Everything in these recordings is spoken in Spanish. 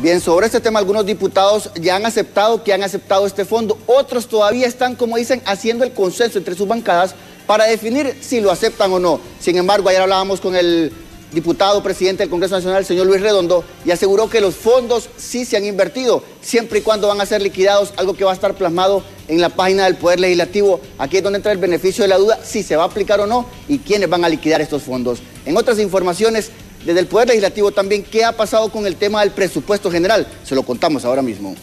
Bien, sobre este tema algunos diputados ya han aceptado este fondo, otros todavía están, como dicen, haciendo el consenso entre sus bancadas para definir si lo aceptan o no. Sin embargo, ayer hablábamos con el diputado presidente del Congreso Nacional, el señor Luis Redondo, y aseguró que los fondos sí se han invertido, siempre y cuando van a ser liquidados, algo que va a estar plasmado en la página del Poder Legislativo. Aquí es donde entra el beneficio de la duda, si se va a aplicar o no, y quiénes van a liquidar estos fondos. En otras informaciones, desde el Poder Legislativo también, ¿qué ha pasado con el tema del presupuesto general? Se lo contamos ahora mismo.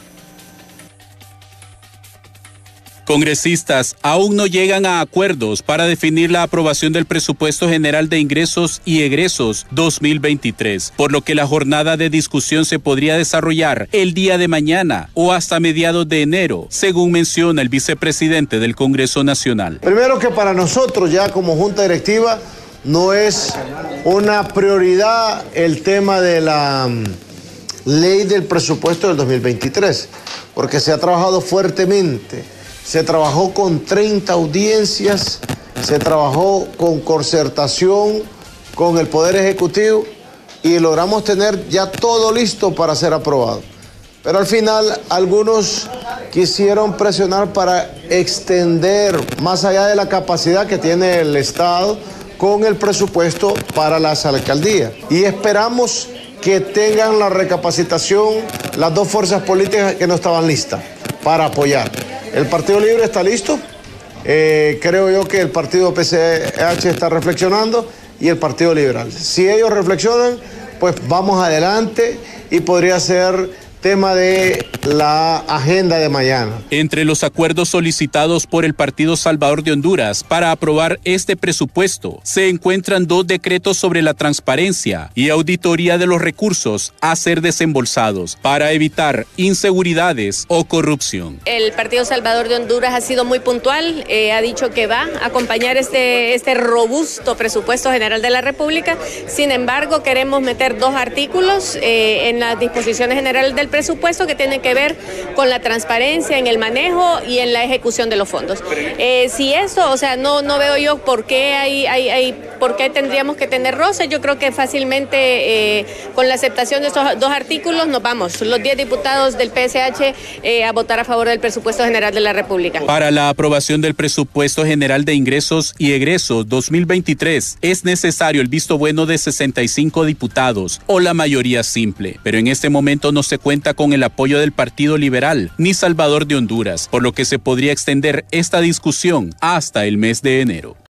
Congresistas aún no llegan a acuerdos para definir la aprobación del Presupuesto General de Ingresos y Egresos 2023, por lo que la jornada de discusión se podría desarrollar el día de mañana o hasta mediados de enero, según menciona el vicepresidente del Congreso Nacional. Primero, que para nosotros ya como Junta Directiva no es una prioridad el tema de la ley del presupuesto del 2023, porque se ha trabajado fuertemente. Se trabajó con 30 audiencias, se trabajó con concertación con el Poder Ejecutivo y logramos tener ya todo listo para ser aprobado. Pero al final algunos quisieron presionar para extender más allá de la capacidad que tiene el Estado con el presupuesto para las alcaldías. Y esperamos que tengan la recapacitación las dos fuerzas políticas que no estaban listas para apoyar. El Partido Libre está listo, creo yo que el Partido PCH está reflexionando y el Partido Liberal. Si ellos reflexionan, pues vamos adelante y podría ser tema de la agenda de mañana. Entre los acuerdos solicitados por el Partido Salvador de Honduras para aprobar este presupuesto se encuentran 2 decretos sobre la transparencia y auditoría de los recursos a ser desembolsados para evitar inseguridades o corrupción. El Partido Salvador de Honduras ha sido muy puntual, ha dicho que va a acompañar este robusto presupuesto general de la República. Sin embargo, queremos meter 2 artículos en las disposiciones generales del presupuesto que tienen que ver con la transparencia en el manejo y en la ejecución de los fondos. Si eso, o sea, no veo yo por qué por qué tendríamos que tener roces. Yo creo que fácilmente con la aceptación de estos 2 artículos nos vamos, los 10 diputados del PSH, a votar a favor del presupuesto general de la República. Para la aprobación del Presupuesto General de Ingresos y Egresos 2023 es necesario el visto bueno de 65 diputados o la mayoría simple, pero en este momento no se cuenta con el apoyo del Partido Liberal ni Salvador de Honduras, por lo que se podría extender esta discusión hasta el mes de enero.